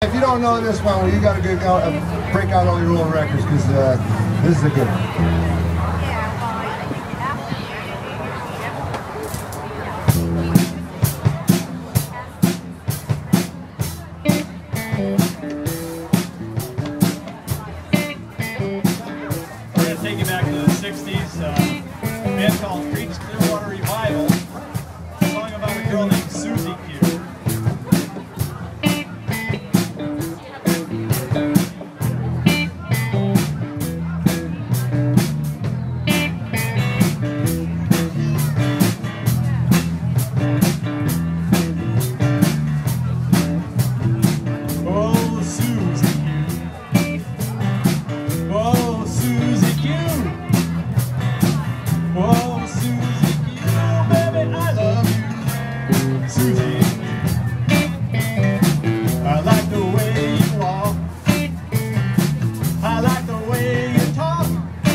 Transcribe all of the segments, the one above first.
If you don't know this one, well, you got to break out all your old records because this is a good one. Take you back to the 60s, a band called Creek's Clearwater Revival, a song about a girl named Susie Q. Oh, Susie Q. Oh, Susie Q. Oh, Susie Q, baby, I love you. Susie, I like the way you walk. I like the way you talk.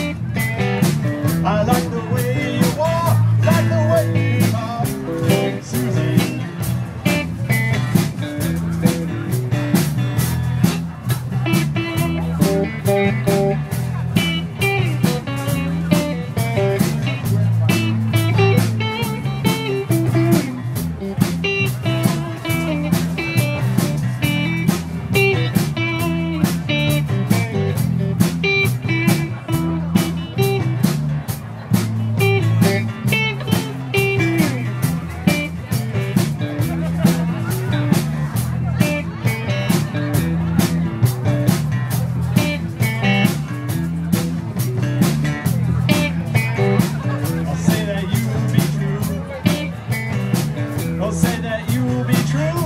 I like the way you walk. Like the way you talk. Susie. Oh, say that you will be true.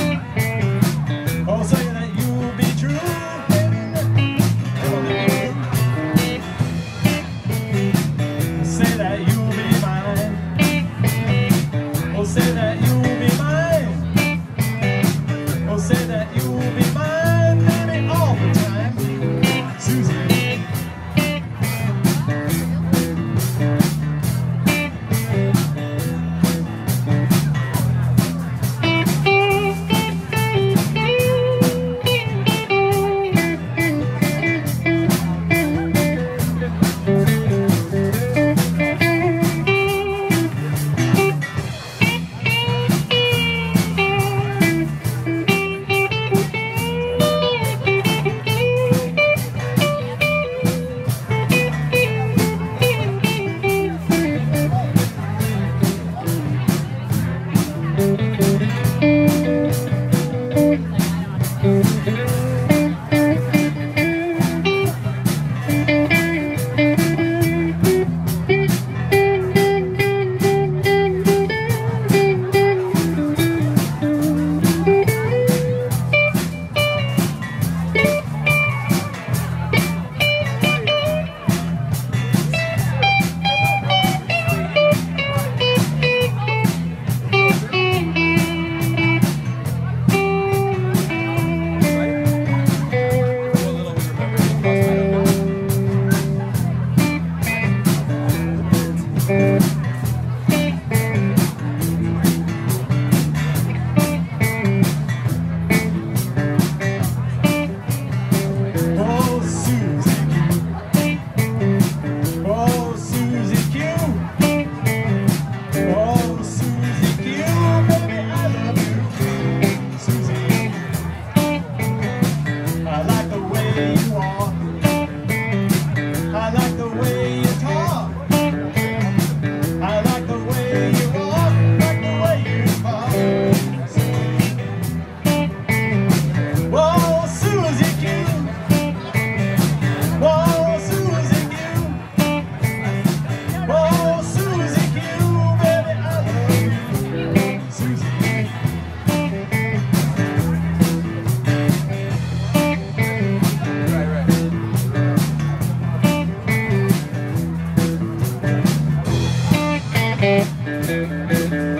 Oh, say that you will be true, baby. Say that you will be mine. Oh, say that you will be mine. Oh, say that you will be mine, baby, all the time. Susie. Thank you.